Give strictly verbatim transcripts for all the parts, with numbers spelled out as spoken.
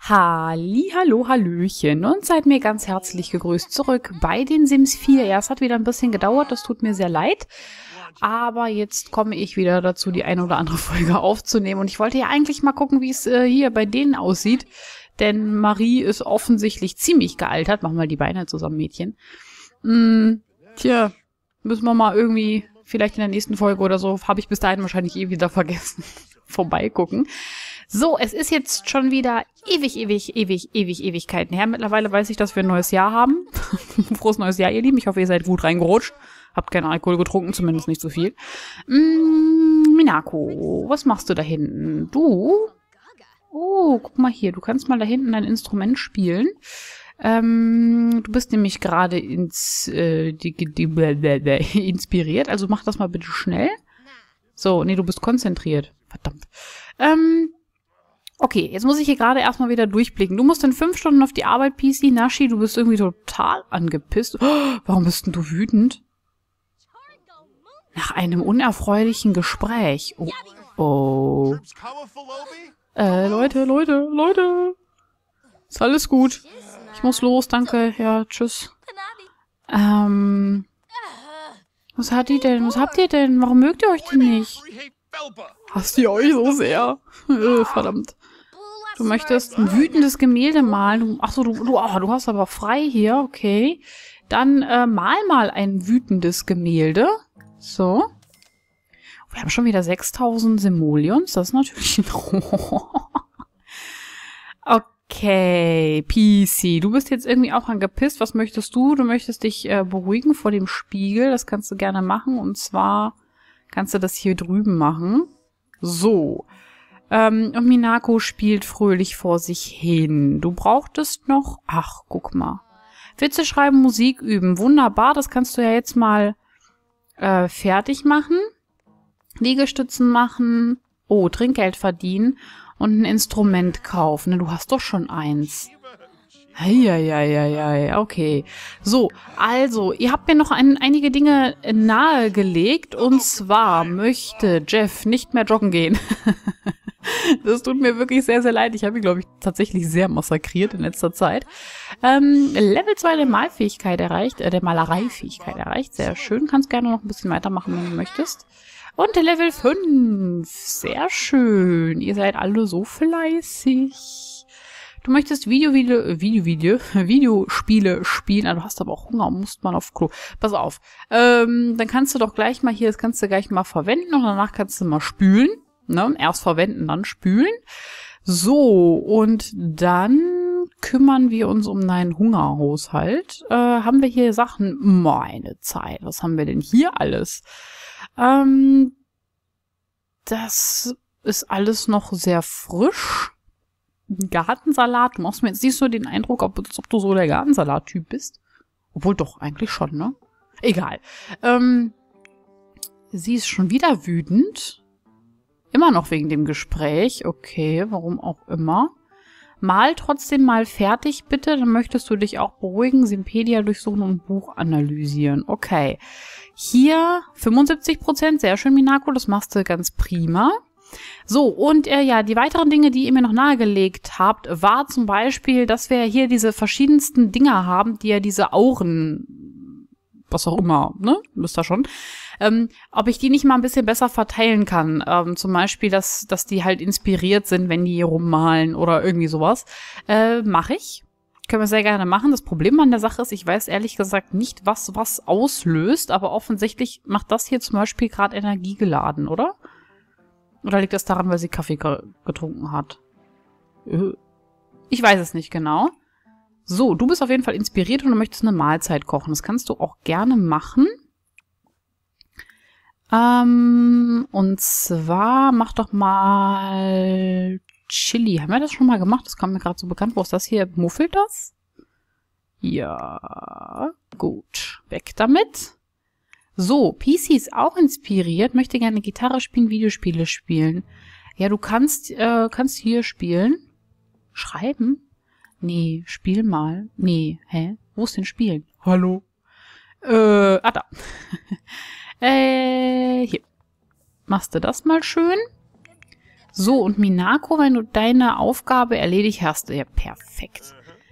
Halli, hallo, hallöchen und seid mir ganz herzlich gegrüßt zurück bei den Sims vier. Ja, es hat wieder ein bisschen gedauert, das tut mir sehr leid. Aber jetzt komme ich wieder dazu, die eine oder andere Folge aufzunehmen. Und ich wollte ja eigentlich mal gucken, wie es äh, hier bei denen aussieht. Denn Marie ist offensichtlich ziemlich gealtert. Mach mal die Beine zusammen, Mädchen. Hm, tja, müssen wir mal irgendwie, vielleicht in der nächsten Folge oder so, habe ich bis dahin wahrscheinlich eh wieder vergessen, vorbeigucken. So, es ist jetzt schon wieder ewig, ewig, ewig, ewig, Ewigkeiten her. Mittlerweile weiß ich, dass wir ein neues Jahr haben. Frohes neues Jahr, ihr Lieben. Ich hoffe, ihr seid gut reingerutscht. Habt keinen Alkohol getrunken, zumindest nicht so viel. Mm, Minako, was machst du da hinten? Du? Oh, guck mal hier. Du kannst mal da hinten dein Instrument spielen. Ähm, du bist nämlich gerade ins, äh, die, die, die, inspiriert. Also mach das mal bitte schnell. So, nee, du bist konzentriert. Verdammt. Ähm... Okay, jetzt muss ich hier gerade erstmal wieder durchblicken. Du musst in fünf Stunden auf die Arbeit, P C. Nashi, du bist irgendwie total angepisst. Oh, warum bist denn du wütend? Nach einem unerfreulichen Gespräch. Oh, oh. Äh, Leute, Leute, Leute. Ist alles gut. Ich muss los, danke. Ja, tschüss. Ähm, was hat die denn? Was habt ihr denn? Warum mögt ihr euch denn nicht? Hasst ihr euch so sehr? Äh, verdammt. Du möchtest ein wütendes Gemälde malen. Achso, du, du, oh, du hast aber frei hier, okay. Dann äh, mal mal ein wütendes Gemälde. So. Wir haben schon wieder sechstausend Simoleons. Das ist natürlich ein... Okay, P C. Du bist jetzt irgendwie auch angepisst. Was möchtest du? Du möchtest dich äh, beruhigen vor dem Spiegel. Das kannst du gerne machen. Und zwar kannst du das hier drüben machen. So. Ähm, und Minako spielt fröhlich vor sich hin. Du brauchtest noch... Ach, guck mal. Witze schreiben, Musik üben. Wunderbar, das kannst du ja jetzt mal äh, fertig machen. Liegestützen machen. Oh, Trinkgeld verdienen. Und ein Instrument kaufen. Du hast doch schon eins. Eieieiei, okay. So, also, ihr habt mir noch ein, einige Dinge nahegelegt. Und zwar möchte Jeff nicht mehr joggen gehen. Das tut mir wirklich sehr, sehr leid. Ich habe ihn, glaube ich, tatsächlich sehr massakriert in letzter Zeit. Ähm, Level zwei der Malfähigkeit erreicht, äh, der Malereifähigkeit erreicht. Sehr schön. Kannst gerne noch ein bisschen weitermachen, wenn du möchtest. Und der Level fünf. Sehr schön. Ihr seid alle so fleißig. Du möchtest Video, Video, Video, Video, Videospiele spielen. Ah, du hast aber auch Hunger und musst mal auf Klo. Pass auf. Ähm, dann kannst du doch gleich mal hier, das kannst du gleich mal verwenden und danach kannst du mal spülen. Ne? Erst verwenden, dann spülen. So, und dann kümmern wir uns um deinen Hungerhaushalt. Äh, haben wir hier Sachen? Meine Zeit, was haben wir denn hier alles? Ähm, das ist alles noch sehr frisch. Gartensalat. Du machst mir jetzt nicht so den Eindruck, ob, ob du so der Gartensalat-Typ bist. Obwohl doch, eigentlich schon, ne? Egal. Ähm, sie ist schon wieder wütend. Immer noch wegen dem Gespräch. Okay, warum auch immer. Mal trotzdem mal fertig, bitte. Dann möchtest du dich auch beruhigen. Simpedia durchsuchen und Buch analysieren. Okay. Hier fünfundsiebzig Prozent. Sehr schön, Minako. Das machst du ganz prima. So, und äh, ja, die weiteren Dinge, die ihr mir noch nahegelegt habt, war zum Beispiel, dass wir hier diese verschiedensten Dinger haben, die ja diese Auren, was auch immer, ne? Müsst ihr schon. Ähm, ob ich die nicht mal ein bisschen besser verteilen kann. Ähm, zum Beispiel, dass, dass die halt inspiriert sind, wenn die hier rummalen oder irgendwie sowas. Äh, mache ich. Können wir sehr gerne machen. Das Problem an der Sache ist, ich weiß ehrlich gesagt nicht, was was auslöst, aber offensichtlich macht das hier zum Beispiel gerade Energie geladen, oder? Oder liegt das daran, weil sie Kaffee ge getrunken hat? Ich weiß es nicht genau. So, du bist auf jeden Fall inspiriert und du möchtest eine Mahlzeit kochen. Das kannst du auch gerne machen. Ähm, und zwar mach doch mal Chili. Haben wir das schon mal gemacht? Das kam mir gerade so bekannt. Wo ist das hier? Muffelt das? Ja, gut. Weg damit. So, P C ist auch inspiriert. Möchte gerne Gitarre spielen, Videospiele spielen. Ja, du kannst, äh, kannst hier spielen. Schreiben? Nee, spiel mal. Nee, hä? Wo ist denn spielen? Hallo? Äh, ah, da. Äh, hier. Machst du das mal schön? So, und Minako, wenn du deine Aufgabe erledigt hast, ja, perfekt.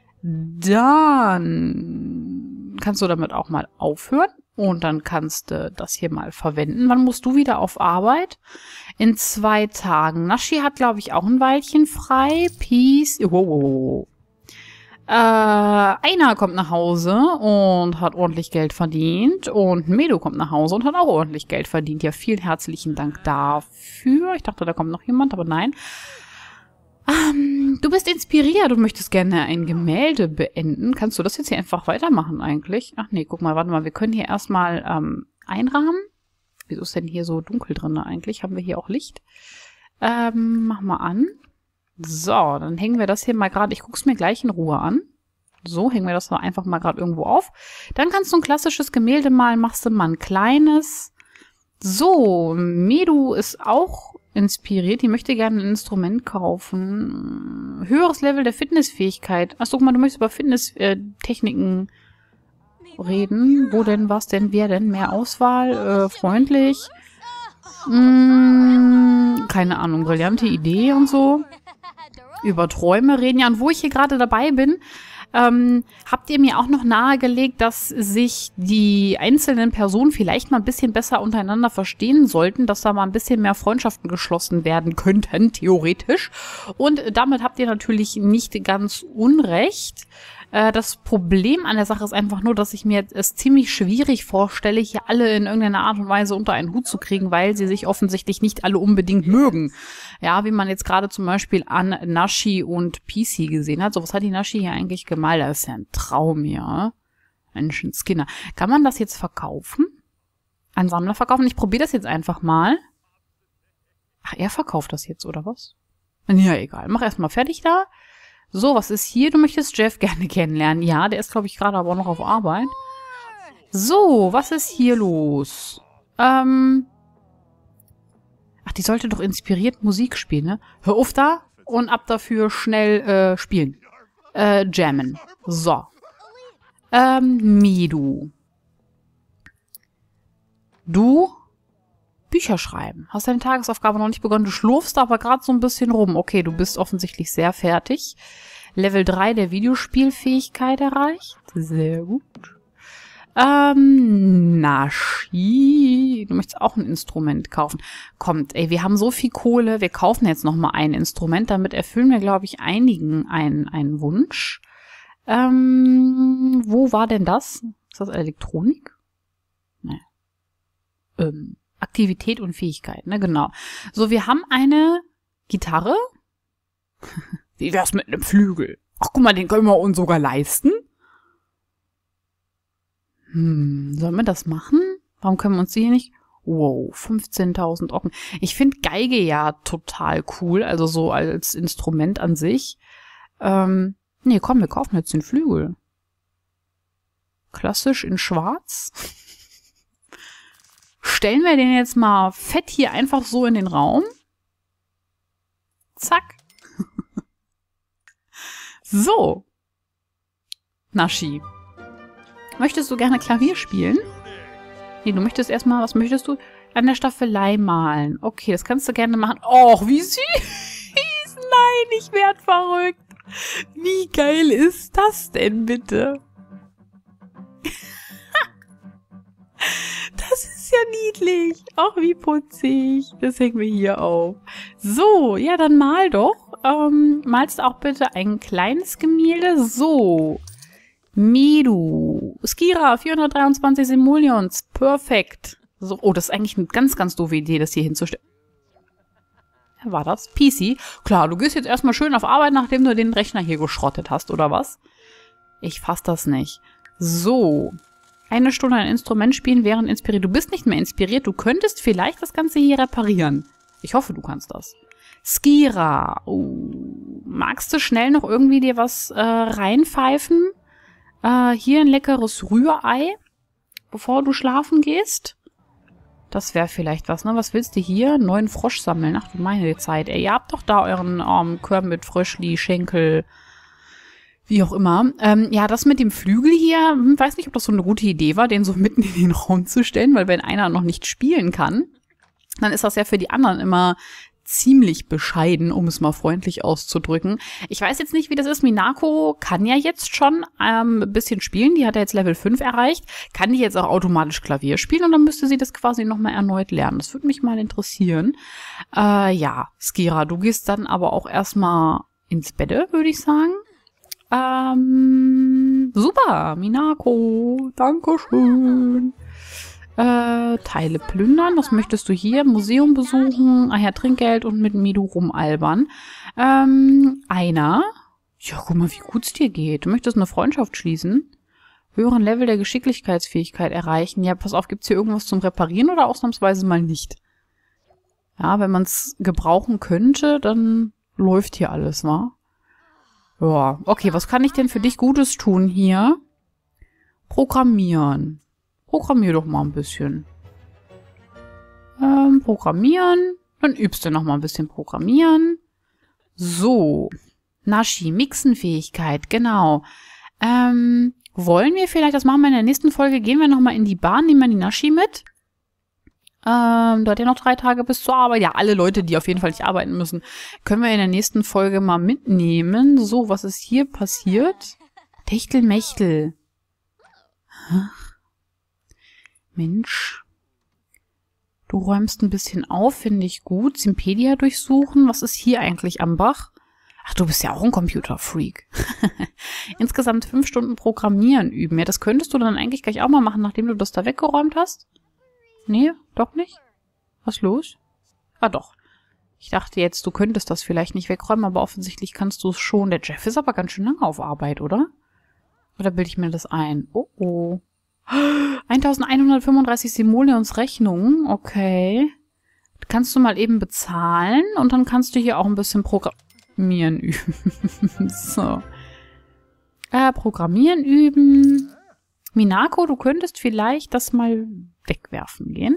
Dann kannst du damit auch mal aufhören. Und dann kannst du das hier mal verwenden. Wann musst du wieder auf Arbeit? In zwei Tagen. Nashi hat, glaube ich, auch ein Weilchen frei. Peace. Wow, wow, wow. Äh, Aina kommt nach Hause und hat ordentlich Geld verdient. Und Medo kommt nach Hause und hat auch ordentlich Geld verdient. Ja, vielen herzlichen Dank dafür. Ich dachte, da kommt noch jemand, aber nein. Ähm, du bist inspiriert und möchtest gerne ein Gemälde beenden. Kannst du das jetzt hier einfach weitermachen eigentlich? Ach nee, guck mal, warte mal. Wir können hier erstmal ähm, einrahmen. Wieso ist denn hier so dunkel drin eigentlich? Haben wir hier auch Licht? Ähm, mach mal an. So, dann hängen wir das hier mal gerade. Ich guck's mir gleich in Ruhe an. So, hängen wir das einfach mal gerade irgendwo auf. Dann kannst du ein klassisches Gemälde malen. Machst du mal ein kleines. So, Medu ist auch inspiriert. Die möchte gerne ein Instrument kaufen. Höheres Level der Fitnessfähigkeit. Ach, guck mal, du möchtest über Fitnesstechniken reden. Wo denn, was denn, wer denn? Mehr Auswahl, äh, freundlich. Hm, keine Ahnung, brillante Idee und so. Über Träume reden. Ja, und wo ich hier gerade dabei bin, Ähm, habt ihr mir auch noch nahegelegt, dass sich die einzelnen Personen vielleicht mal ein bisschen besser untereinander verstehen sollten, dass da mal ein bisschen mehr Freundschaften geschlossen werden könnten, theoretisch. Und damit habt ihr natürlich nicht ganz unrecht. Äh, das Problem an der Sache ist einfach nur, dass ich mir es ziemlich schwierig vorstelle, hier alle in irgendeiner Art und Weise unter einen Hut zu kriegen, weil sie sich offensichtlich nicht alle unbedingt mögen. Ja, wie man jetzt gerade zum Beispiel an Nashi und P C gesehen hat. So, was hat die Nashi hier eigentlich gemalt? Das ist ja ein Traum hier. Menschen Skinner. Kann man das jetzt verkaufen? An Sammler verkaufen? Ich probiere das jetzt einfach mal. Ach, er verkauft das jetzt, oder was? Ja, egal. Mach erstmal fertig da. So, was ist hier? Du möchtest Jeff gerne kennenlernen. Ja, der ist, glaube ich, gerade aber noch auf Arbeit. So, was ist hier los? Ähm... Ach, die sollte doch inspiriert Musik spielen, ne? Hör auf da und ab dafür schnell äh, spielen. Äh, jammen. So. Ähm, Midu. Du? Bücher schreiben. Hast deine Tagesaufgabe noch nicht begonnen. Du schlurfst aber gerade so ein bisschen rum. Okay, du bist offensichtlich sehr fertig. Level drei der Videospielfähigkeit erreicht. Sehr gut. Ähm, Nashi. Du möchtest auch ein Instrument kaufen. Kommt, ey, wir haben so viel Kohle. Wir kaufen jetzt noch mal ein Instrument. Damit erfüllen wir, glaube ich, einigen einen, einen Wunsch. Ähm, wo war denn das? Ist das Elektronik? Nee. Ähm, Aktivität und Fähigkeit, ne, genau. So, wir haben eine Gitarre. Wie wär's mit einem Flügel? Ach, guck mal, den können wir uns sogar leisten. Hm, sollen wir das machen? Warum können wir uns die hier nicht... Wow, fünfzehntausend Ocken. Ich finde Geige ja total cool, also so als Instrument an sich. Ähm, nee, komm, wir kaufen jetzt den Flügel. Klassisch in schwarz. Stellen wir den jetzt mal fett hier einfach so in den Raum. Zack. So. Nashi. Möchtest du gerne Klavier spielen? Nee, du möchtest erstmal, was möchtest du? An der Staffelei malen. Okay, das kannst du gerne machen. Och, wie süß. Nein, ich werd verrückt. Wie geil ist das denn bitte? Das ist ja niedlich. Auch wie putzig. Das hängen wir hier auf. So, ja, dann mal doch. Ähm, malst auch bitte ein kleines Gemälde. So. Midu. Skira, vierhundertdreiundzwanzig Simoleons. Perfekt. So, oh, das ist eigentlich eine ganz, ganz doofe Idee, das hier hinzustellen. Wer war das? P C. Klar, du gehst jetzt erstmal schön auf Arbeit, nachdem du den Rechner hier geschrottet hast, oder was? Ich fass das nicht. So. Eine Stunde ein Instrument spielen, während inspiriert. Du bist nicht mehr inspiriert. Du könntest vielleicht das Ganze hier reparieren. Ich hoffe, du kannst das. Skira. Oh. Magst du schnell noch irgendwie dir was äh, reinpfeifen? Äh, hier ein leckeres Rührei, bevor du schlafen gehst. Das wäre vielleicht was, ne? Was willst du hier? Neuen Frosch sammeln. Ach du meine Zeit. Ey, ihr habt doch da euren ähm, Kermit, Fröschli, Schenkel... Wie auch immer. Ähm, ja, das mit dem Flügel hier, hm, weiß nicht, ob das so eine gute Idee war, den so mitten in den Raum zu stellen, weil wenn einer noch nicht spielen kann, dann ist das ja für die anderen immer ziemlich bescheiden, um es mal freundlich auszudrücken. Ich weiß jetzt nicht, wie das ist. Minako kann ja jetzt schon ähm, ein bisschen spielen. Die hat ja jetzt Level fünf erreicht. Kann die jetzt auch automatisch Klavier spielen und dann müsste sie das quasi nochmal erneut lernen. Das würde mich mal interessieren. Äh, ja, Skira, du gehst dann aber auch erstmal ins Bett, würde ich sagen. Ähm, super, Minako, dankeschön. Äh, Teile plündern, was möchtest du hier? Museum besuchen, ah ja, Trinkgeld und mit Midu rumalbern. Ähm, einer. Ja, guck mal, wie gut es dir geht. Du möchtest eine Freundschaft schließen? Höheren Level der Geschicklichkeitsfähigkeit erreichen. Ja, pass auf, gibt's hier irgendwas zum Reparieren oder ausnahmsweise mal nicht? Ja, wenn man es gebrauchen könnte, dann läuft hier alles, wa? Ja, okay, was kann ich denn für dich Gutes tun hier? Programmieren. Programmier doch mal ein bisschen. Ähm, programmieren. Dann übst du noch mal ein bisschen programmieren. So. Nashi, Mixenfähigkeit, genau. Ähm, wollen wir vielleicht, das machen wir in der nächsten Folge, gehen wir noch mal in die Bahn, nehmen wir die Nashi mit. Ähm, da hat ja noch drei Tage bis zur Arbeit. Ja, alle Leute, die auf jeden Fall nicht arbeiten müssen, können wir in der nächsten Folge mal mitnehmen. So, was ist hier passiert? Techtelmechtel. Ach. Mensch. Du räumst ein bisschen auf, finde ich gut. Simpedia durchsuchen. Was ist hier eigentlich am Bach? Ach, du bist ja auch ein Computerfreak. Insgesamt fünf Stunden Programmieren üben. Ja, das könntest du dann eigentlich gleich auch mal machen, nachdem du das da weggeräumt hast. Nee, doch nicht? Was los? Ah, doch. Ich dachte jetzt, du könntest das vielleicht nicht wegräumen, aber offensichtlich kannst du es schon. Der Jeff ist aber ganz schön lange auf Arbeit, oder? Oder bilde ich mir das ein? Oh, oh. elfhundertfünfunddreißig Simoleons Rechnung. Okay. Kannst du mal eben bezahlen und dann kannst du hier auch ein bisschen Programmieren üben. So. Äh, Programmieren üben. Minako, du könntest vielleicht das mal wegwerfen gehen.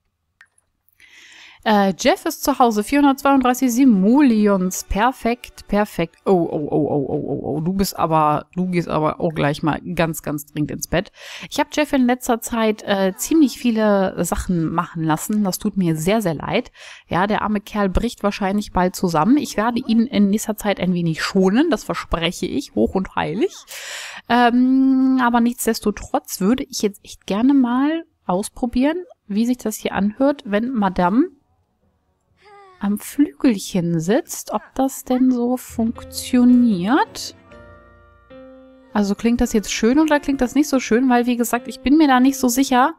Äh, Jeff ist zu Hause. vierhundertzweiunddreißig Simoleons. Perfekt, perfekt. Oh, oh, oh, oh, oh, oh, oh. Du bist aber, du gehst aber auch gleich mal ganz, ganz dringend ins Bett. Ich habe Jeff in letzter Zeit äh, ziemlich viele Sachen machen lassen. Das tut mir sehr, sehr leid. Ja, der arme Kerl bricht wahrscheinlich bald zusammen. Ich werde ihn in nächster Zeit ein wenig schonen. Das verspreche ich, hoch und heilig. Ähm, aber nichtsdestotrotz würde ich jetzt echt gerne mal ausprobieren, wie sich das hier anhört, wenn Madame am Flügelchen sitzt, ob das denn so funktioniert. Also klingt das jetzt schön oder klingt das nicht so schön? Weil, wie gesagt, ich bin mir da nicht so sicher.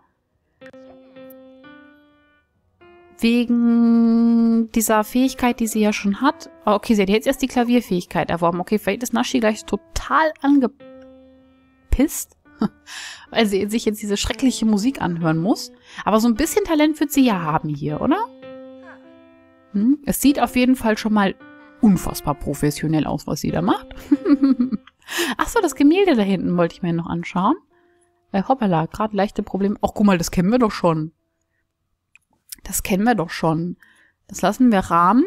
Wegen dieser Fähigkeit, die sie ja schon hat. Okay, sie hat jetzt erst die Klavierfähigkeit erworben. Okay, vielleicht ist Nashi gleich total angepisst, weil sie sich jetzt diese schreckliche Musik anhören muss. Aber so ein bisschen Talent wird sie ja haben hier, oder? Hm? Es sieht auf jeden Fall schon mal unfassbar professionell aus, was sie da macht. Ach so, das Gemälde da hinten wollte ich mir noch anschauen. Äh, hoppala, gerade leichte Probleme. Ach, guck mal, das kennen wir doch schon. Das kennen wir doch schon. Das lassen wir rahmen.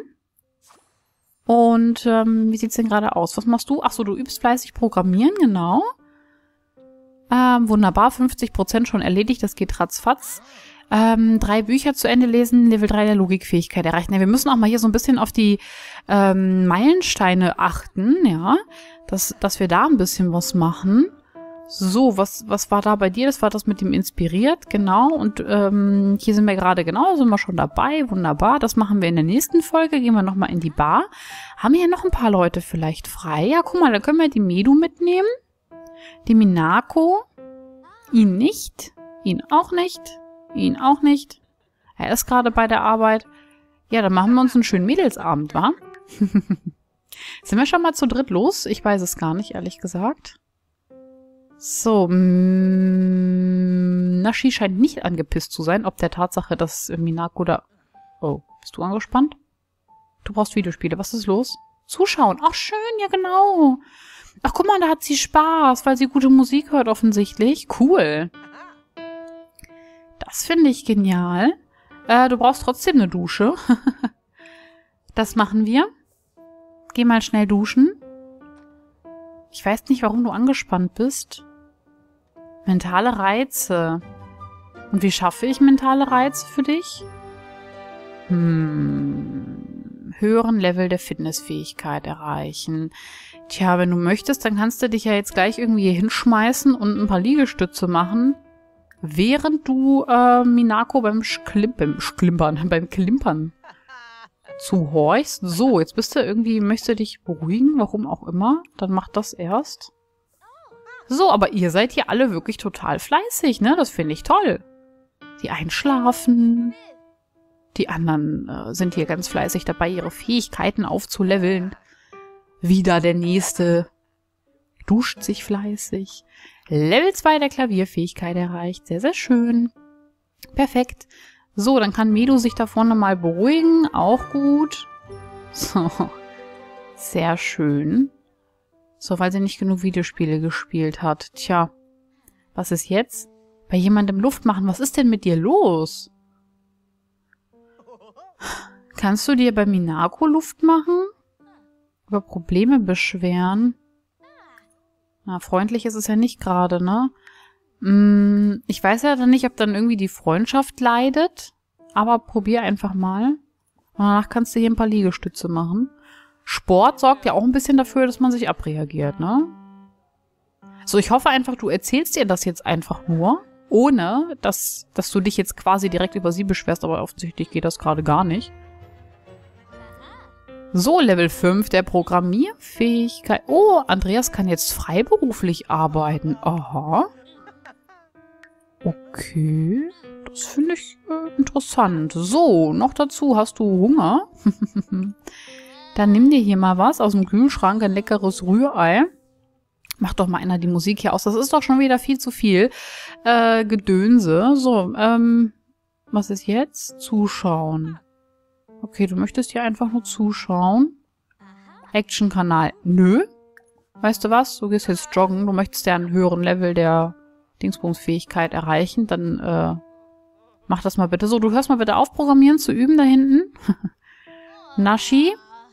Und ähm, wie sieht's denn gerade aus? Was machst du? Ach so, du übst fleißig Programmieren, genau. Ähm, wunderbar, fünfzig Prozent schon erledigt. Das geht ratzfatz. Ähm, drei Bücher zu Ende lesen, Level drei der Logikfähigkeit erreichen. Ja, wir müssen auch mal hier so ein bisschen auf die ähm, Meilensteine achten, ja, dass, dass wir da ein bisschen was machen. So, was, was war da bei dir? Das war das mit dem Inspiriert, genau. Und ähm, hier sind wir gerade, genau, sind wir schon dabei. Wunderbar, das machen wir in der nächsten Folge. Gehen wir nochmal in die Bar. Haben hier noch ein paar Leute vielleicht frei? Ja, guck mal, da können wir die Midu mitnehmen. Die Minako. Ihn nicht. Ihn auch nicht. Ihn auch nicht. Er ist gerade bei der Arbeit. Ja, dann machen wir uns einen schönen Mädelsabend, wa? Sind wir schon mal zu dritt los? Ich weiß es gar nicht, ehrlich gesagt. So, mh, Nashi scheint nicht angepisst zu sein, ob der Tatsache, dass Minako da... Oh, bist du angespannt? Du brauchst Videospiele. Was ist los? Zuschauen. Ach, schön, ja genau. Ach, guck mal, da hat sie Spaß, weil sie gute Musik hört offensichtlich. Cool. Das finde ich genial. Äh, du brauchst trotzdem eine Dusche. Das machen wir. Geh mal schnell duschen. Ich weiß nicht, warum du angespannt bist. Mentale Reize. Und wie schaffe ich mentale Reize für dich? Hm. höheren Level der Fitnessfähigkeit erreichen. Tja, wenn du möchtest, dann kannst du dich ja jetzt gleich irgendwie hier hinschmeißen und ein paar Liegestütze machen, während du äh, Minako beim Schklimpern, Schklimpern, beim Klimpern zuhorchst. So, jetzt bist du irgendwie, möchtest du dich beruhigen, warum auch immer. Dann mach das erst. So, aber ihr seid hier alle wirklich total fleißig, ne? Das finde ich toll. Die einschlafen. Die anderen äh, sind hier ganz fleißig dabei, ihre Fähigkeiten aufzuleveln. Wieder der nächste. Duscht sich fleißig. Level zwei der Klavierfähigkeit erreicht. Sehr, sehr schön. Perfekt. So, dann kann Medu sich da vorne mal beruhigen. Auch gut. So. Sehr schön. So, weil sie nicht genug Videospiele gespielt hat. Tja. Was ist jetzt? Bei jemandem Luft machen. Was ist denn mit dir los? Kannst du dir bei Minako Luft machen? Über Probleme beschweren? Na, freundlich ist es ja nicht gerade, ne? Hm, ich weiß ja dann nicht, ob dann irgendwie die Freundschaft leidet. Aber probier einfach mal. Und danach kannst du hier ein paar Liegestütze machen. Sport sorgt ja auch ein bisschen dafür, dass man sich abreagiert, ne? So, ich hoffe einfach, du erzählst ihr das jetzt einfach nur, ohne dass, dass du dich jetzt quasi direkt über sie beschwerst, aber offensichtlich geht das gerade gar nicht. So, Level fünf der Programmierfähigkeit. Oh, Andreas kann jetzt freiberuflich arbeiten. Aha. Okay, das finde ich äh, interessant. So, noch dazu, hast du Hunger? Dann nimm dir hier mal was aus dem Kühlschrank, ein leckeres Rührei. Mach doch mal einer die Musik hier aus. Das ist doch schon wieder viel zu viel äh, Gedönse. So, ähm, was ist jetzt? Zuschauen. Okay, du möchtest hier einfach nur zuschauen. Action-Kanal. Nö. Weißt du was? Du gehst jetzt joggen. Du möchtest ja einen höheren Level der Dingsbumsfähigkeit erreichen. Dann äh, mach das mal bitte. So, du hörst mal bitte auf, Programmieren zu üben da hinten. Nashi.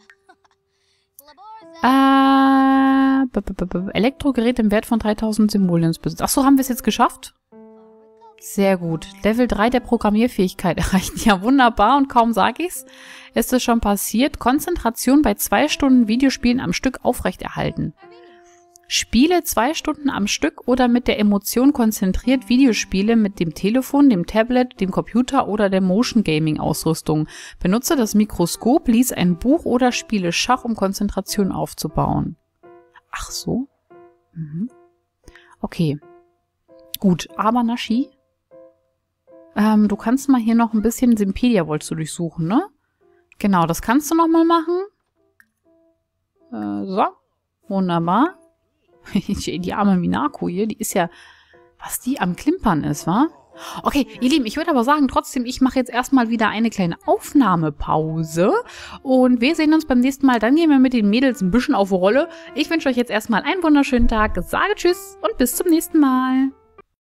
Äh, b -b -b -b Elektrogerät im Wert von dreitausend Simoleons besitzt. Achso, haben wir es jetzt geschafft? Sehr gut. Level drei der Programmierfähigkeit erreicht. Ja, wunderbar. Und kaum sage ich's, ist es schon passiert. Konzentration bei zwei Stunden Videospielen am Stück aufrechterhalten. Spiele zwei Stunden am Stück oder mit der Emotion konzentriert Videospiele mit dem Telefon, dem Tablet, dem Computer oder der Motion Gaming Ausrüstung. Benutze das Mikroskop, lies ein Buch oder spiele Schach, um Konzentration aufzubauen. Ach so. Mhm. Okay. Gut, aber Nashi, ähm, du kannst mal hier noch ein bisschen Simpedia wolltest du durchsuchen, ne? Genau, das kannst du noch mal machen. Äh, so. Wunderbar. Die arme Minako hier, die ist ja, was die am Klimpern ist, wa? Okay, ihr Lieben, ich würde aber sagen, trotzdem, ich mache jetzt erstmal wieder eine kleine Aufnahmepause und wir sehen uns beim nächsten Mal. Dann gehen wir mit den Mädels ein bisschen auf Rolle. Ich wünsche euch jetzt erstmal einen wunderschönen Tag, sage Tschüss und bis zum nächsten Mal.